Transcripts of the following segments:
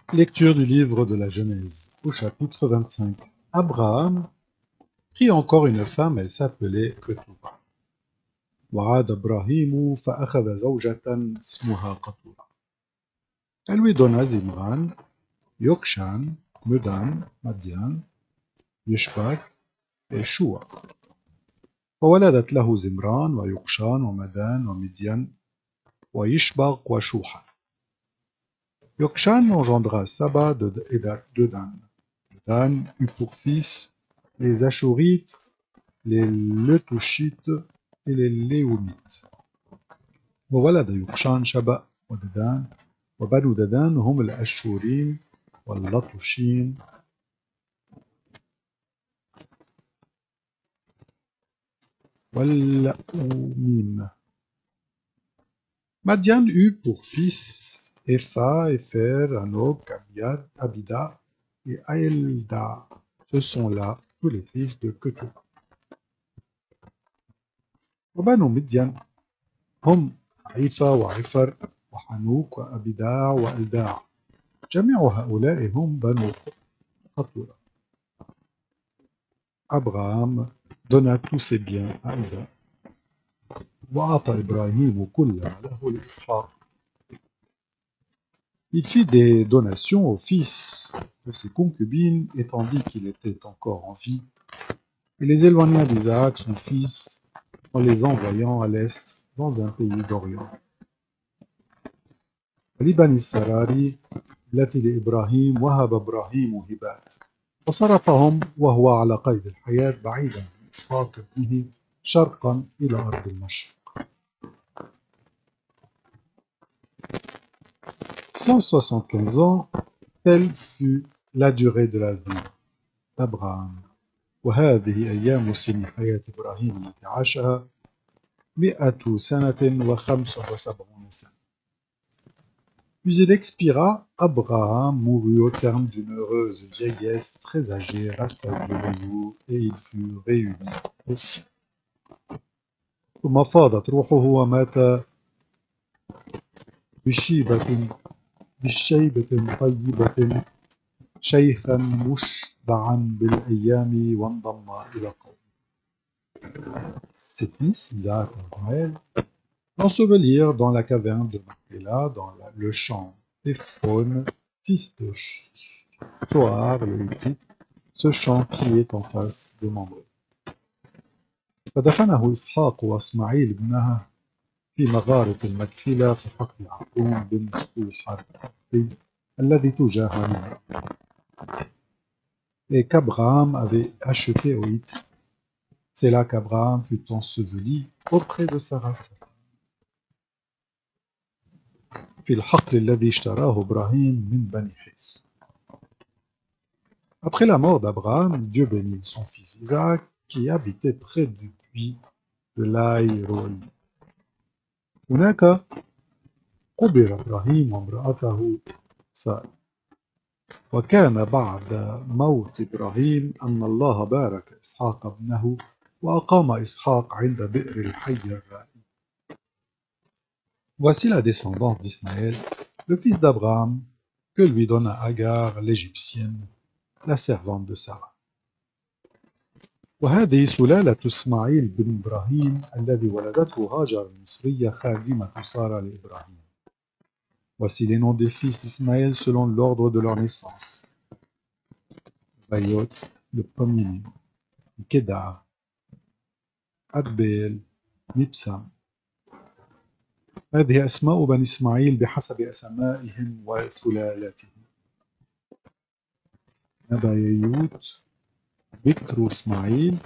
Lecture du livre de la Genèse, au chapitre 25. Abraham prit encore une femme, elle s'appelait Ketura. وعاد إبراهيم فأخذ زوجة اسمها قطورة. Elle lui donna Zimran, Yokshan, Medan, Madian, Yishbak et Shua. فولدت له زمران ويقشان ومدان ومديان ويشبق وشوحا. Yokshan engendra Saba de Dan. Dan eut pour fils les Ashurites, les Letushites et les Léomites. وولد يقشان شبأ وددان وبنو ددان هم الأشوريم واللطشيم واللؤوميم. Madian eut pour fils Epha, Epher, Hanok, Abida et Aelda. Ce sont là tous les fils de Ketura. وبنو مديان هم عيفا وعفر وحنوك وأبداع وألداع. جميع هؤلاء هم بنو قطورة. Abraham donna tous ses biens à Isaac. وأعطى إبراهيم كل ما له لإسحاق. Il fit des donations aux fils de ses concubines, et tandis qu'il était encore en vie, et les éloigna d'Isaac, son fils, en les envoyant à l'est, dans un pays d'Orient. لبني السراري التي لإبراهيم وهب إبراهيم هبات، وصرفهم وهو على قيد الحياة بعيدا عن إسحاق ابنه شرقا إلى أرض المشرق. 175 ans, telle fut la durée de la vie d'Abraham. وهذه أيام سن حياة إبراهيم التي عاشها 100 سنة و75 سنة. Puis il expira. Abraham mourut au terme d'une heureuse vieillesse, très âgé, rassasié de jour, et il fut réuni au ciel. ثم فاضت روحه ومات بشيبة طيبة شيخا مشبعا بالأيام وانضم إلى قومه. Ses fils, Isaac et Ismaël, l'ensevelirent dans la caverne de Macpéla, dans le champ d'Ephron, fils de Soar, le Hittite, ce champ qui est en face de Mamré. فدفنه إسحاق وإسماعيل ابنها في مغارة المكفلة في حقل عفرون بن سوحر الذي تجاه منه. Et qu'Abraham avait acheté aux Hittites. C'est là qu'Abraham fut enseveli auprès de Sarah. في الحقل الذي اشتراه إبراهيم من بني حث. Après la mort d'Abraham, Dieu bénit son fils Isaac qui habitait près du puits de l'Aï-Roi. هناك قبر إبراهيم وامرأته سارة. وكان بعد موت إبراهيم أن الله بارك إسحاق ابنه وأقام إسحاق عند بئر الحي الرائي. Voici la descendance d'Ismaël, le fils d'Abraham, que lui donna Agar l'Égyptienne, la servante de Sarah. وهذه سلالة إسماعيل بن إبراهيم الذي ولدته هاجر المصرية خادمة سارة لإبراهيم. Voici les noms des fils d'Ismaël selon l'ordre de leur naissance. Bayot, le premier-né, Kedar, Adbeel, Mibsam. هذه أسماء بني إسماعيل بحسب أسمائهم وسلالاتهم. نبايوت، بكر إسماعيل،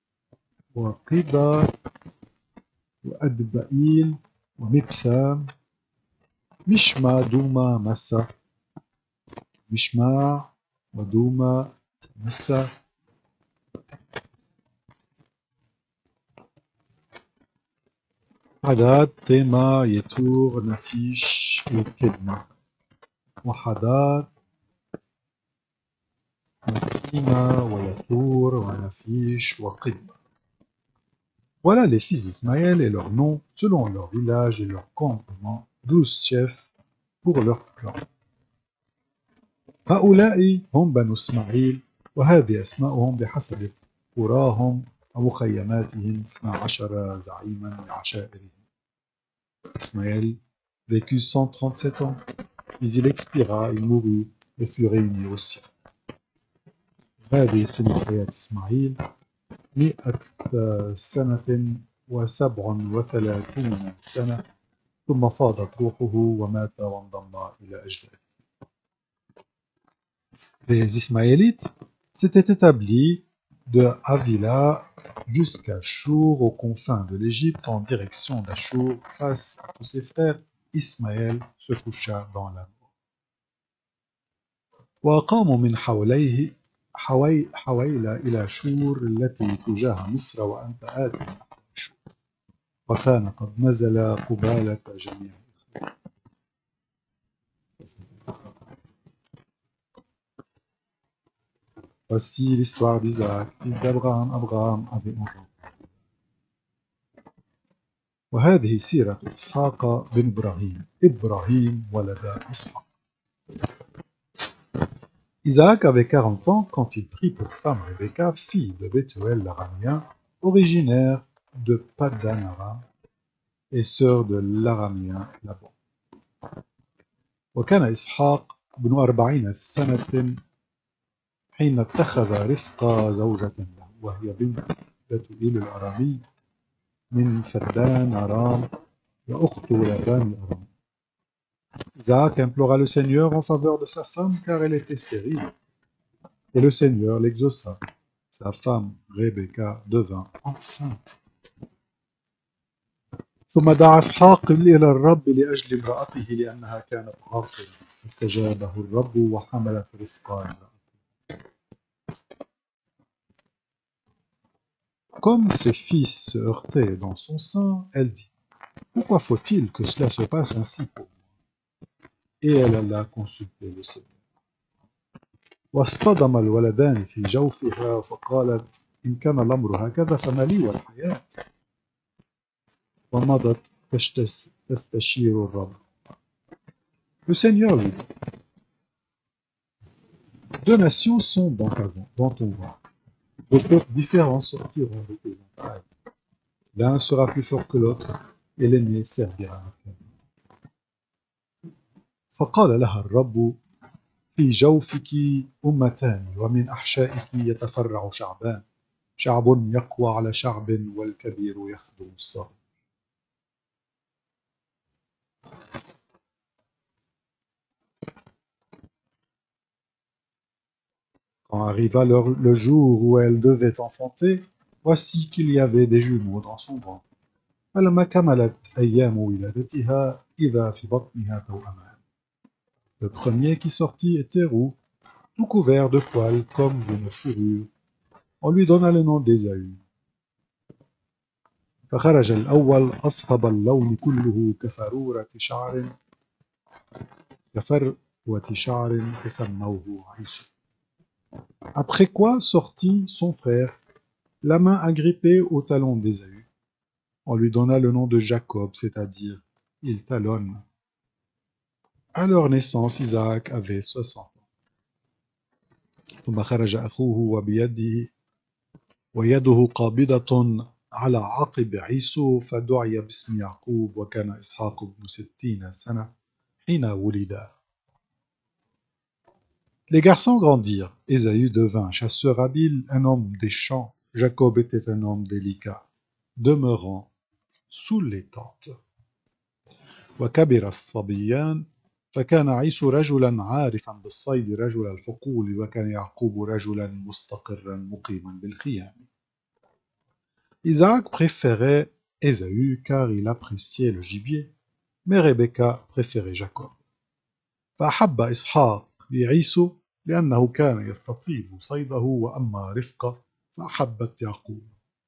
وقدر، وأدبائيل، ومبسام، مشمع، دوما، مسا، مشمع، ودوما، مسا. حداد، تيما، يتور، نفيش وكدما. وحداد، تيما ويتور ونفيش وقدما. Voilà les fils d'Ismaël et leurs noms selon leur village et leur campement, 12 chefs pour leur clan. هؤلاء هم بنو إسماعيل، وهذه أسماؤهم بحسب قراهم ومخيماتهم 12 زعيما لعشائرهم. Ismaël vécut 137 ans, puis il expira, il mourut et fut réuni au ciel. هذه سن حياة إسماعيل 100 سنة و37 سنة، ثم فاضت روحه ومات وانضم إلى أجداده. Les Ismaélites s'étaient établis de Havila jusqu'à Chour, aux confins de l'Égypte, en direction d'Achour, face à tous ses frères. Ismaël se coucha dans la mort. وأقاموا من حويل إلى شور التي تجاه مصر، وأنت آت من شور، وكان قد نزل قبالة جميع. Voici l'histoire d'Isaac, fils d'Abraham. Abraham avait un وهذه سيرة إسحاق بن إبراهيم. إبراهيم ولد إسحاق. Isaac avait 40 ans quand il prit pour femme Rebecca, fille de Bethuel l'araméen, originaire de Paddan Aram et sœur de l'araméen Laban. وكان إسحاق بن 40 سنة حين اتخذ رفقة زوجة له، وهي بنت بتوئيل الأرامي من فدان Aram وأخت لابان الأرامي. Isaac implora le Seigneur en faveur de sa femme car elle était stérile. Et le Seigneur l'exauça. Sa femme Rebecca devint enceinte. ثم دعا إسحاق إلى الرب لأجل امرأته لأنها كانت عاقرة، فاستجابه الرب وحملت رفقة امرأته. Comme ses fils se heurtaient dans son sein, elle dit: pourquoi faut-il que cela se passe ainsi pour moi? Et elle alla consulter le Seigneur. واصطدم الولدان في جوفها فقالت: إن كان الأمر هكذا فما لي والحياة. ومضت تستشير الرب. Le Seigneur lui dit: deux nations sont dans ton ventre. Deux peuples différents sortiront de tes entrailles. L'un sera plus fort que l'autre, et l'aîné servira à l'autre. فقال لها الرب: في جوفك أمتان ومن أحشائك يتفرع شعبان، شعب يقوى على شعب والكبير يخدم الصغير. Quand arriva le jour où elle devait enfanter, voici qu'il y avait des jumeaux dans son ventre. فلما كملت أيام ولادتها إذا في بطنها توأمان. Le premier qui sortit était roux, tout couvert de poils comme d'une fourrure. On lui donna le nom d'Ésaü. فخرج الأول أصهب اللون كله كفروة شعر فسموه عيسو. Après quoi sortit son frère, la main agrippée au talon d'Ésaü. On lui donna le nom de Jacob, c'est-à-dire il talonne. À leur naissance, Isaac avait 60 ans. ثم خرج أخوه ويده قابضة على عقب عيسو فدعي باسم يعقوب وكان إسحاق ابن 60 سنة حين ولدا. Les garçons grandirent. Ésaü devint chasseur habile, un homme des champs. Jacob était un homme délicat, demeurant sous les tentes. وكبر الصبيان فكان عيسو رجلا عارفا بالصيد رجل الحقول وكان يعقوب رجلا مستقرا مقيما بالخيام. Isaac préférait Ésaü car il appréciait le gibier, mais Rebecca préférait Jacob. فأحب إسحاق لعيسو لأنه كان يستطيب صيده وأما رفقة فأحبت يعقوب.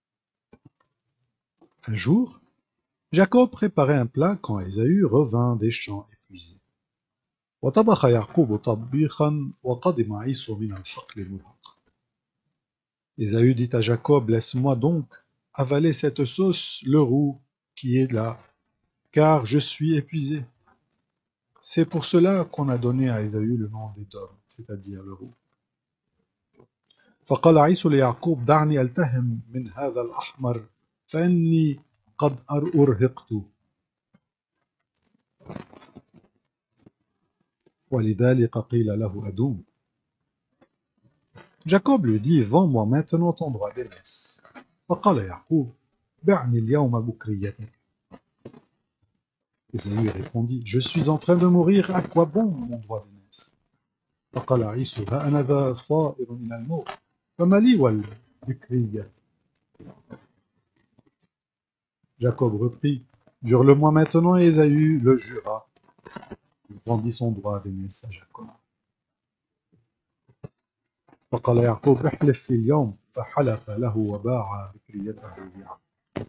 Un jour, Jacob préparait un plat quand Ésaü revint des champs épuisé. وطبخ يعقوب طبيخا وقدم عيسو من الحقل المرهق. Ésaü dit à Jacob: laisse-moi donc avaler cette sauce, le roux qui est là, car je suis épuisé. C'est pour cela qu'on a donné à Ésaü le nom d'Édom, c'est-à-dire le roux. فقال عيسو ليعقوب دعني ألتهم من هذا الأحمر فإني قد أرهقت. ولذلك قيل له أدوم. Jacob lui dit, vends-moi maintenant ton droit d'aînesse. فقال يعقوب بعني اليوم بكريتك. Ésaü répondit, je suis en train de mourir, à quoi bon mon droit d'aînesse? فقال عيسو ها أنا ذا صائر إلى الموت فما لي والبكرية. Jacob reprit, jure-le-moi maintenant, et Ésaü le jura. Il vendit son droit d'aînesse à Jacob. فقال يعقوب احلف في اليوم فحلف له وباع بكريته ليعقوب.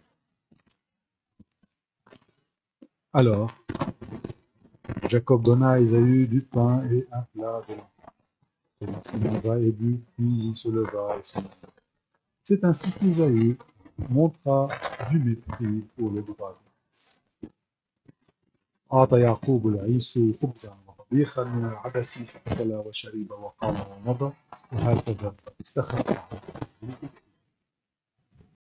Alors, Jacob donna à Ésaü du pain et un plat de l'enfant. Il s'en va et but, puis il se leva et s'en alla. C'est ainsi qu'Ésaü montra du mépris pour le droit d'aînesse. أعطى يعقوب العيسو خبزا وطبيخا من العدس فأكل وشرب وقام ومضى وهكذا استخف